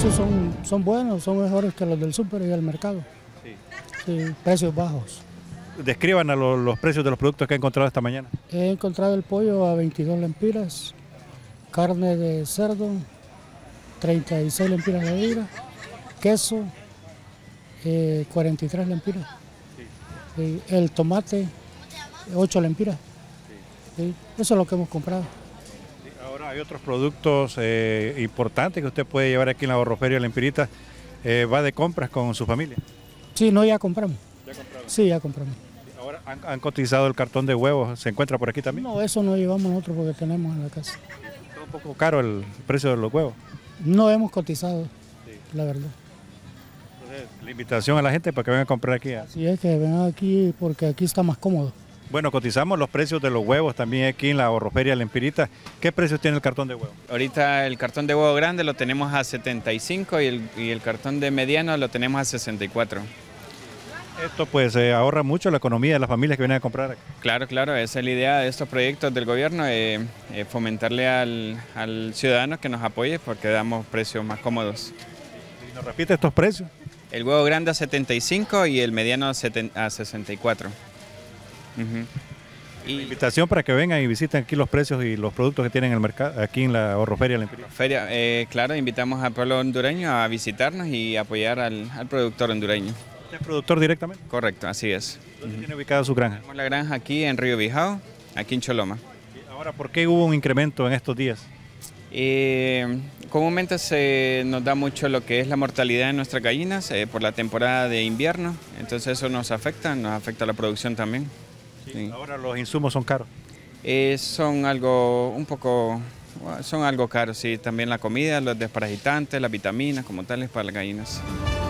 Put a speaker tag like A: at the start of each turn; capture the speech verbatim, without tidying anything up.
A: precios son, son buenos, son mejores que los del súper y del mercado. Sí. Sí, precios bajos.
B: Describan a lo- los precios de los productos que ha encontrado esta mañana.
A: He encontrado el pollo a veintidós lempiras, carne de cerdo, treinta y seis lempiras la libra, queso, eh, cuarenta y tres lempiras, sí. Y el tomate, ocho lempiras. Sí. Sí, eso es lo que hemos comprado.
B: Ahora hay otros productos eh, importantes que usted puede llevar aquí en la Ahorroferia Lempirita. Eh, ¿Va de compras con su familia?
A: Sí, no, ya compramos.
B: ¿Ya compraron?
A: Sí, ya compramos.
B: Ahora han, han cotizado el cartón de huevos, ¿se encuentra por aquí también?
A: No, eso no llevamos nosotros porque tenemos en la casa.
B: Está un poco caro el precio de los huevos.
A: No hemos cotizado, sí. La verdad.
B: Entonces, la invitación a la gente para que vengan a comprar aquí. ¿eh?
A: Sí, es que vengan aquí porque aquí está más cómodo.
B: Bueno, cotizamos los precios de los huevos también aquí en la Ahorroferia Lempirita. ¿Qué precios tiene el cartón de huevo?
C: Ahorita el cartón de huevo grande lo tenemos a setenta y cinco y el, y el cartón de mediano lo tenemos a sesenta y cuatro.
B: Esto pues eh, ahorra mucho la economía de las familias que vienen a comprar aquí.
C: Claro, claro, esa es la idea de estos proyectos del gobierno, eh, eh, fomentarle al, al ciudadano que nos apoye porque damos precios más cómodos.
B: ¿Y nos repite estos precios?
C: El huevo grande a setenta y cinco y el mediano a sesenta y cuatro. Uh-huh.
B: Y la invitación para que vengan y visiten aquí los precios y los productos que tienen en el mercado, aquí en la Ahorroferia Lempirita.
C: Feria, eh, claro, invitamos al pueblo hondureño a visitarnos y apoyar al, al productor hondureño.
B: ¿Usted es productor directamente?
C: Correcto, así es.
B: ¿Dónde uh-huh. tiene ubicada su granja?
C: Tenemos la granja aquí en Río Bijao, aquí en Choloma.
B: Ahora, ¿por qué hubo un incremento en estos días?
C: Eh, comúnmente se nos da mucho lo que es la mortalidad de nuestras gallinas eh, por la temporada de invierno, entonces eso nos afecta, nos afecta la producción también.
B: Sí, sí. Ahora los insumos son caros.
C: Eh, son algo un poco, son algo caros, sí, también la comida, los desparasitantes, las vitaminas como tales para las gallinas.